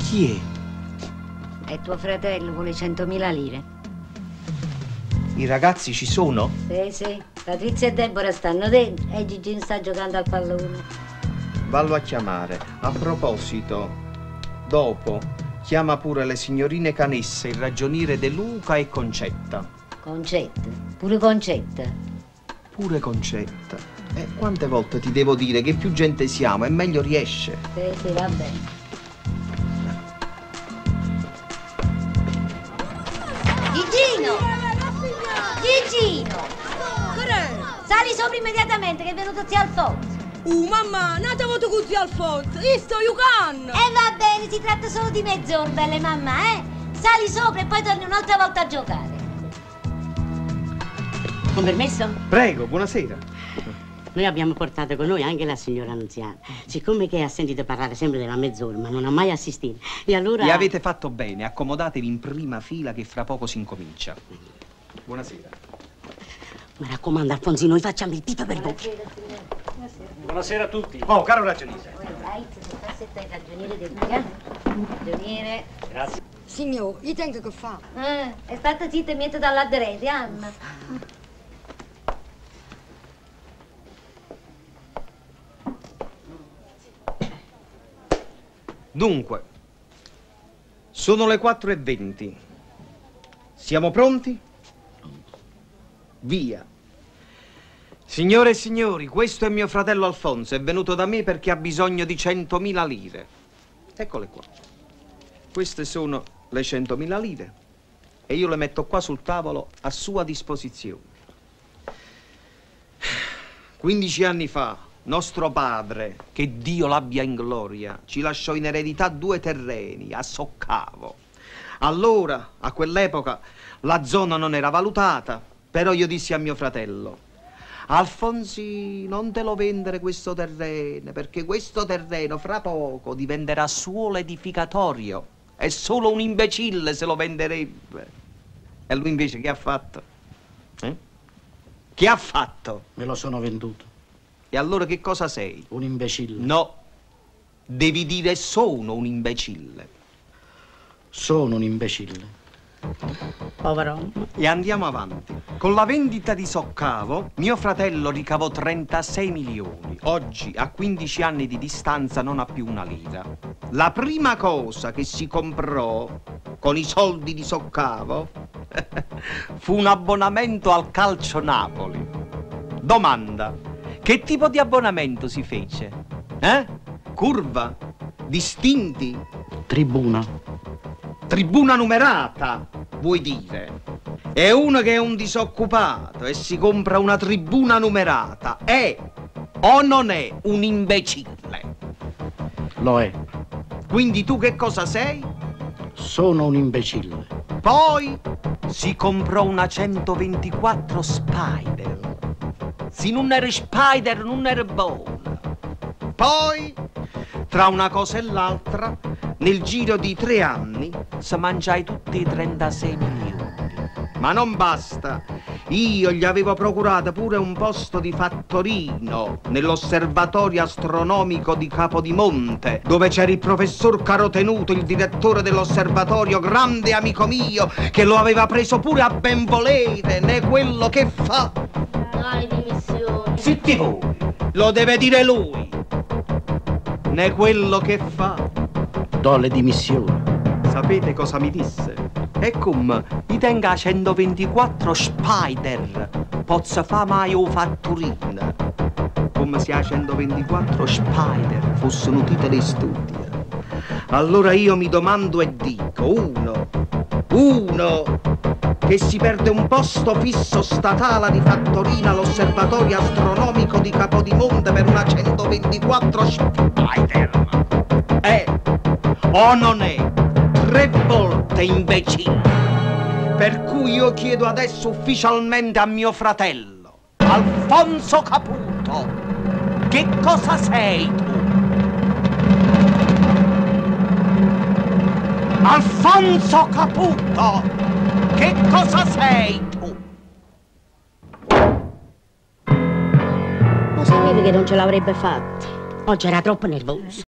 Chi è? È tuo fratello, vuole 100.000 lire. I ragazzi ci sono? Sì. Patrizia e Deborah stanno dentro e Gigino sta giocando al pallone. Vallo a chiamare. A proposito, dopo, chiama pure le signorine Canessa, il ragioniere De Luca e Concetta. Concetta? Pure Concetta? Pure Concetta. Quante volte ti devo dire che più gente siamo e meglio riesce? Sì, va bene. Gigino! Sali sopra immediatamente che è venuto zio Alfonso. Mamma, nata voto con zio Alfonso, io sto giocando. Va bene, si tratta solo di mezz'ora, belle mamma, Sali sopra e poi torni un'altra volta a giocare. Con permesso? Prego, buonasera. Noi abbiamo portato con noi anche la signora Annunziata. Siccome che ha sentito parlare sempre della mezz'ora, ma non ha mai assistito, e allora... E avete fatto bene, accomodatevi in prima fila che fra poco si incomincia. Buonasera. Mi raccomando, Alfonsino, noi facciamo il dito per voce. Buonasera a tutti. Oh, caro ragioniere. Il ragioniere del ragioniere. Grazie. Signor, io tengo che fa. È stata zitta e niente dall'adrete, Anna. Dunque, sono le 4:20. Siamo pronti? Via. Signore e signori, questo è mio fratello Alfonso. È venuto da me perché ha bisogno di 100.000 lire. Eccole qua. Queste sono le 100.000 lire e io le metto qua sul tavolo a sua disposizione. 15 anni fa, nostro padre, che Dio l'abbia in gloria, ci lasciò in eredità 2 terreni a Soccavo. Allora, a quell'epoca, la zona non era valutata, però io dissi a mio fratello: Alfonsi, non te lo vendere questo terreno, perché questo terreno fra poco diventerà suolo edificatorio e solo un imbecille se lo venderebbe. E lui invece che ha fatto? Che ha fatto? Me lo sono venduto. E allora che cosa sei? Un imbecille. No, devi dire sono un imbecille. Sono un imbecille. Povero. E andiamo avanti. Con la vendita di Soccavo, mio fratello ricavò 36 milioni. Oggi, a 15 anni di distanza, non ha più una lira. La prima cosa che si comprò con i soldi di Soccavo fu un abbonamento al Calcio Napoli. Domanda: che tipo di abbonamento si fece? Curva? Distinti? Tribuna. Tribuna numerata, vuoi dire? E uno che è un disoccupato e si compra una tribuna numerata è o non è un imbecille? Lo è. Quindi tu che cosa sei? Sono un imbecille. Poi si comprò una 124 Spider. Se non era Spider non era buona. Poi, tra una cosa e l'altra, nel giro di 3 anni si mangiai tutti i 36 milioni. Ma non basta. Io gli avevo procurato pure un posto di fattorino nell'osservatorio astronomico di Capodimonte, dove c'era il professor Carotenuto, il direttore dell'osservatorio, grande amico mio, che lo aveva preso pure a benvolere, né quello che fa. No, le dimissioni. Zitti voi, lo deve dire lui. Né quello che fa. Do le dimissioni. Sapete cosa mi disse? E come mi tenga 124 Spider, pozza fa mai o fatturina. Come se a 124 Spider fossero titoli studi. Allora io mi domando e dico, uno che si perde un posto fisso statale di fattorina all'osservatorio astronomico di Capodimonte per una 124 Spider. O non è 3 volte imbecille. Per cui io chiedo adesso ufficialmente a mio fratello, Alfonso Caputo, che cosa sei tu? Alfonso Caputo, che cosa sei tu? Lo sapevi che non ce l'avrebbe fatta? Oggi era troppo nervoso.